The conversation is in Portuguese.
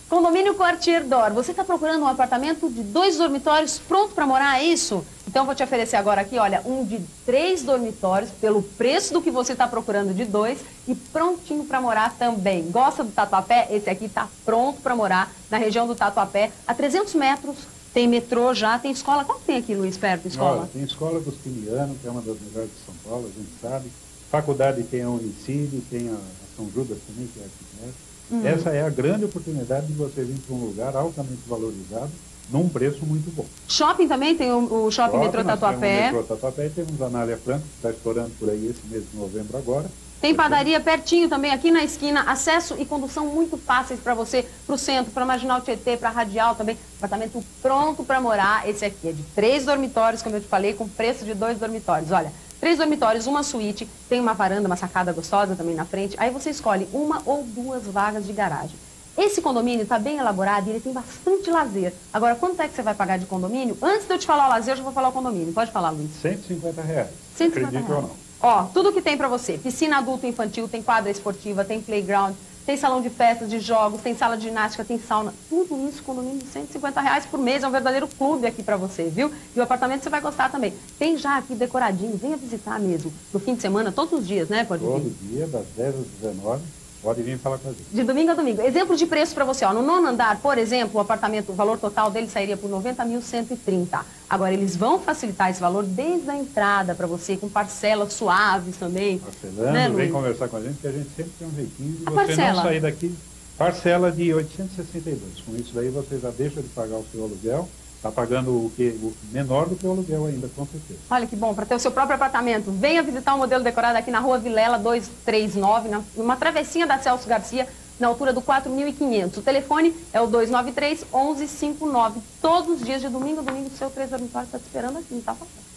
Condomínio Quartier d'Or. Você está procurando um apartamento de 2 dormitórios pronto para morar, é isso? Então eu vou te oferecer agora aqui, olha, um de 3 dormitórios pelo preço do que você está procurando de 2 e prontinho para morar também. Gosta do Tatuapé? Esse aqui está pronto para morar na região do Tatuapé, a 300 metros. Tem metrô já, tem escola. Qual que tem aqui, Luiz, perto? Escola? Olha, tem Escola Agostiniano, que é uma das melhores de São Paulo, a gente sabe. Faculdade tem a Unicídio, tem a São Judas também, que é aqui perto. Essa é a grande oportunidade de você vir para um lugar altamente valorizado, num preço muito bom. Shopping também? Tem o Shopping Metrô Tatuapé. Temos o Metrô Tatuapé e temos a Anália Franco, que está estourando por aí esse mês de novembro agora. Tem padaria pertinho também, aqui na esquina, acesso e condução muito fáceis para você, para o centro, para Marginal Tietê, para Radial também. Apartamento pronto para morar. Esse aqui é de 3 dormitórios, como eu te falei, com preço de 2 dormitórios. Olha, 3 dormitórios, uma suíte, tem uma varanda, uma sacada gostosa também na frente. Aí você escolhe 1 ou 2 vagas de garagem. Esse condomínio está bem elaborado e ele tem bastante lazer. Agora, quanto é que você vai pagar de condomínio? Antes de eu te falar o lazer, eu já vou falar o condomínio. Pode falar, Luiz. R$150. 150 Acredite ou não. Ó, tudo que tem pra você. Piscina adulto e infantil, tem quadra esportiva, tem playground, tem salão de festas, de jogos, tem sala de ginástica, tem sauna. Tudo isso, condomínio de R$150 por mês. É um verdadeiro clube aqui pra você, viu? E o apartamento você vai gostar também. Tem já aqui decoradinho, venha visitar mesmo. No fim de semana, todos os dias, né? Pode vir. Todo dia, das 10 às 19. Pode vir falar com a gente. De domingo a domingo. Exemplo de preço para você, ó. No 9º andar, por exemplo, o apartamento, o valor total dele sairia por R$90.130. Agora, eles vão facilitar esse valor desde a entrada para você, com parcelas suaves também. Parcelando, né, vem conversar com a gente, que a gente sempre tem um jeitinho de você parcela? Não sair daqui. Parcela de 862. Com isso daí você já deixa de pagar o seu aluguel. Está pagando o menor do que o aluguel ainda, com certeza. Olha que bom, para ter o seu próprio apartamento. Venha visitar o modelo decorado aqui na Rua Vilela 239, numa travessinha da Celso Garcia, na altura do 4.500. O telefone é o 293-1159. Todos os dias de domingo a domingo, o seu 3 dormitórios está te esperando aqui, tá?